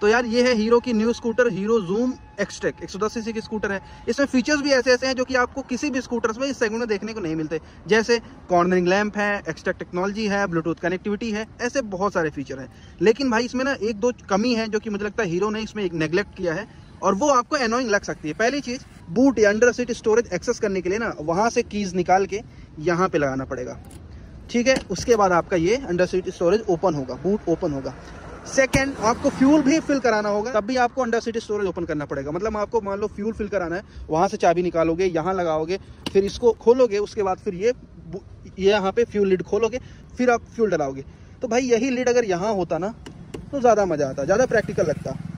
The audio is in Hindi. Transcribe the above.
तो यार ये है हीरो की new scooter Hero zoom Xtec 110 CC की स्कूटर है। इसमें फीचर्स भी ऐसे ऐसे हैं जो कि आपको किसी भी स्कूटर्स में इस सेगमेंट में देखने को नहीं मिलते, जैसे कॉर्नरिंग लैंप है, एक्सटेक टेक्नोलॉजी है, ब्लूटूथ कनेक्टिविटी है, ऐसे बहुत सारे फीचर हैं। लेकिन भाई इसमें ना एक दो कमी है जो कि मुझे लगता है हीरो ने इसमें एक नेग्लेक्ट किया है, और वो आपको एनोइंग लग सकती है। पहली चीज, बूट या अंडर सीट स्टोरेज एक्सेस करने के लिए ना वहां से कीज निकाल के यहाँ पे लगाना पड़ेगा, ठीक है। उसके बाद आपका ये अंडर सीट स्टोरेज ओपन होगा, बूट ओपन होगा। सेकंड, आपको फ्यूल भी फिल कराना होगा, तब भी आपको अंडर सीट स्टोरेज ओपन करना पड़ेगा। मतलब आपको मान लो फ्यूल फिल कराना है, वहां से चाबी निकालोगे, यहाँ लगाओगे, फिर इसको खोलोगे, उसके बाद फिर ये यहाँ पे फ्यूल लिड खोलोगे, फिर आप फ्यूल डलाओगे। तो भाई यही लिड अगर यहाँ होता ना तो ज़्यादा मज़ा आता, ज़्यादा प्रैक्टिकल लगता।